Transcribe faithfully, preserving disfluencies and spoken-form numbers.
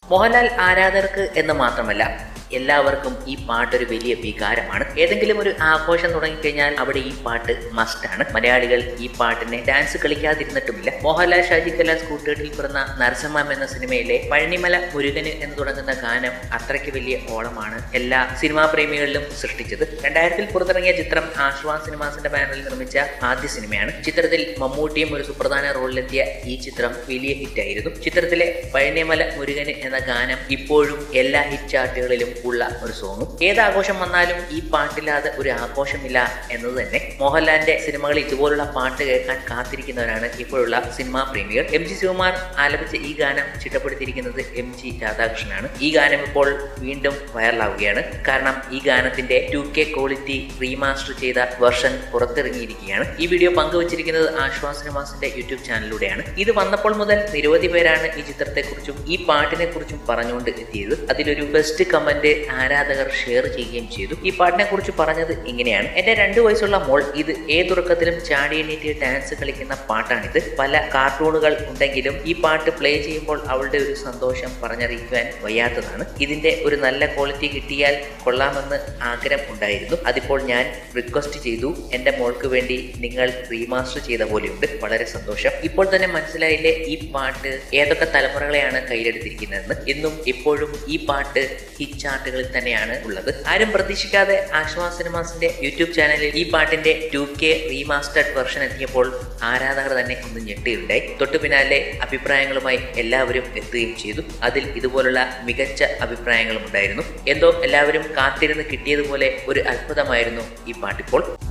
മോഹൻലാൽ ആരാധകർക്ക് എന്ന് മാത്രമല്ല എല്ലാവർക്കും ഈ പാട്ടൊരു വലിയ വികാരമാണ്. ഏതെങ്കിലും ഒരു ആഘോഷം തുടങ്ങിക്കഴിഞ്ഞാൽ അവിടെ ഈ പാട്ട് മസ്റ്റാണ്. മലയാളികൾ ഈ പാട്ടിനെ ഡാൻസ് കളിക്കാതിരുന്നിട്ടുമില്ല. മോഹൻലാൽ ഷാജി കൈലാസ് കൂട്ടുകെട്ടിൽ പിറന്ന നരസിംഹം എന്ന സിനിമയിലെ പഴനിമല മുരുകന് എന്ന് തുടങ്ങുന്ന ഗാനം അത്രയ്ക്ക് വലിയ ഓളമാണ് എല്ലാ സിനിമാ പ്രേമികളിലും സൃഷ്ടിച്ചത്. രണ്ടായിരത്തിൽ പുറത്തിറങ്ങിയ ചിത്രം ആശ്വാസ് സിനിമാസിന്റെ ബാനറിൽ നിർമ്മിച്ച ആദ്യ സിനിമയാണ്. ചിത്രത്തിൽ മമ്മൂട്ടിയും ഒരു സുപ്രധാന റോളിലെത്തിയ ഈ ചിത്രം വലിയ ഹിറ്റായിരുന്നു. ചിത്രത്തിലെ പഴനിമല മുരുകന് എന്ന ഗാനം ഇപ്പോഴും എല്ലാ ഹിറ്റ് ചാർട്ടുകളിലും ഉള്ള ഒരു സോങ്ങും. ഏതാഘോഷം വന്നാലും ഈ പാട്ടില്ലാതെ ഒരു ആഘോഷമില്ല എന്നത് തന്നെ. മോഹൻലാലിന്റെ സിനിമകളിൽ ഇതുപോലുള്ള പാട്ട് കേൾക്കാൻ കാത്തിരിക്കുന്നവരാണ് ഇപ്പോഴുള്ള സിനിമാ പ്രേമികൾ. എം ജി ശിവകുമാർ ആലപിച്ച ഈ ഗാനം ചിട്ടപ്പെടുത്തിയിരിക്കുന്നത് എം ജി രാധാകൃഷ്ണനാണ്. ഈ ഗാനം ഇപ്പോൾ വീണ്ടും വൈറലാവുകയാണ്. കാരണം ഈ ഗാനത്തിന്റെ ടു കെ ക്വാളിറ്റി റീമാസ്റ്റർ ചെയ്ത വെർഷൻ പുറത്തിറങ്ങിയിരിക്കുകയാണ്. ഈ വീഡിയോ പങ്കുവച്ചിരിക്കുന്നത് ആശ്വാസ് സിനിമാസിന്റെ യൂട്യൂബ് ചാനലിലൂടെയാണ്. ഇത് വന്നപ്പോൾ മുതൽ നിരവധി പേരാണ് ഈ ചിത്രത്തെക്കുറിച്ചും ഈ പാട്ടിനെ കുറിച്ചും പറഞ്ഞുകൊണ്ട് എത്തിയത്. അതിലൊരു ബെസ്റ്റ് കമന്റ് ആരാധകർ ഷെയർ ചെയ്യുകയും ചെയ്തു. ഈ പാട്ടിനെ കുറിച്ച് പറഞ്ഞത് ഇങ്ങനെയാണ്: എന്റെ രണ്ടു വയസ്സുള്ള മോൾ ഇത് ഏതുറക്കത്തിലും ചാടി എണീറ്റ് ഡാൻസ് കളിക്കുന്ന പാട്ടാണിത്. പല കാർട്ടൂണുകൾ ഉണ്ടെങ്കിലും ഈ പാട്ട് പ്ലേ ചെയ്യുമ്പോൾ അവളുടെ ഒരു സന്തോഷം പറഞ്ഞറിയിക്കാൻ വയ്യാത്തതാണ്. ഇതിന്റെ ഒരു നല്ല ക്വാളിറ്റി കിട്ടിയാൽ കൊള്ളാമെന്ന് ആഗ്രഹം ഉണ്ടായിരുന്നു. അതിപ്പോൾ ഞാൻ റിക്വസ്റ്റ് ചെയ്തു. എന്റെ മോൾക്ക് വേണ്ടി നിങ്ങൾ റീമാസ്റ്റർ ചെയ്ത പോലെയുണ്ട്. വളരെ സന്തോഷം. ഇപ്പോൾ തന്നെ മനസ്സിലായില്ലേ ഈ പാട്ട് ഏതൊക്കെ തലമുറകളെയാണ് കയ്യിലെടുത്തിരിക്കുന്നതെന്ന്. ഇന്നും ഇപ്പോഴും ഈ പാട്ട് ഹിറ്റ് ചാർട്ടുകളിൽ തന്നെയാണ് ഉള്ളത്. ആരും പ്രതീക്ഷിക്കാതെ ആശ്വാസ് സിനിമാസിന്റെ യൂട്യൂബ് ചാനലിൽ ഈ പാട്ടിന്റെ ടു കെ റീമാസ്റ്റർഡ് വെർഷൻ എത്തിയപ്പോൾ ആരാധകർ തന്നെ ഒന്ന് ഞെട്ടിയുണ്ടായി. തൊട്ടു പിന്നാലെ അഭിപ്രായങ്ങളുമായി എല്ലാവരും എത്തുകയും ചെയ്തു. അതിൽ ഇതുപോലുള്ള മികച്ച അഭിപ്രായങ്ങളും ഉണ്ടായിരുന്നു. എന്തോ എല്ലാവരും കാത്തിരുന്ന് കിട്ടിയതുപോലെ ഒരു അത്ഭുതമായിരുന്നു ഈ പാട്ടിപ്പോൾ.